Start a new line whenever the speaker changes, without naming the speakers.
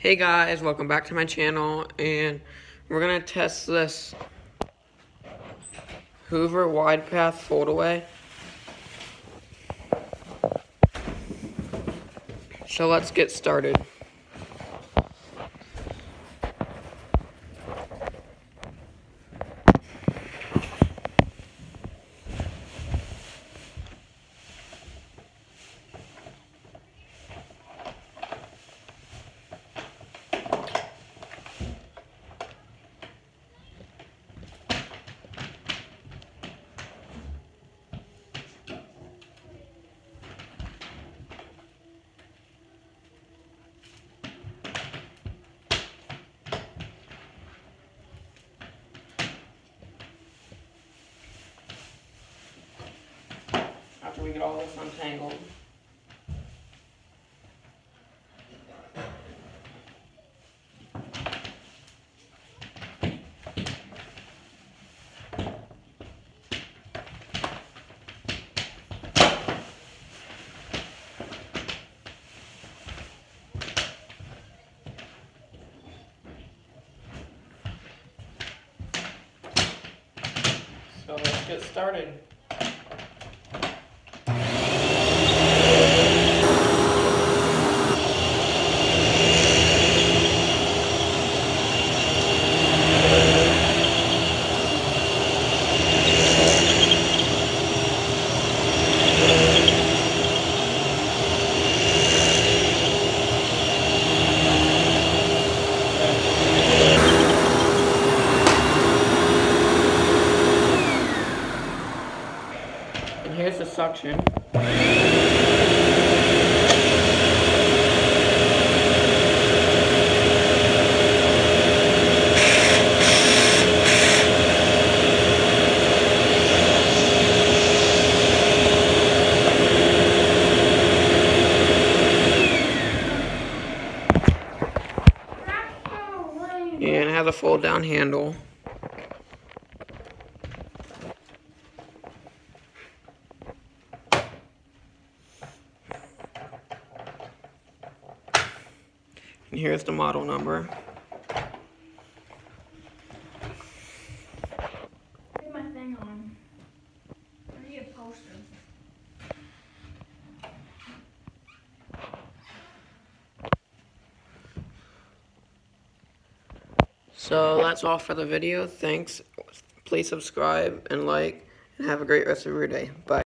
Hey guys, welcome back to my channel, and we're gonna test this Hoover wide path foldaway. So let's get started. After we get all this untangled, so let's get started. And here's the suction. And it has a fold down handle. And here's the model number.
Put my thing on. I need a poster.
So that's all for the video. Thanks. Please subscribe and like, and have a great rest of your day. Bye.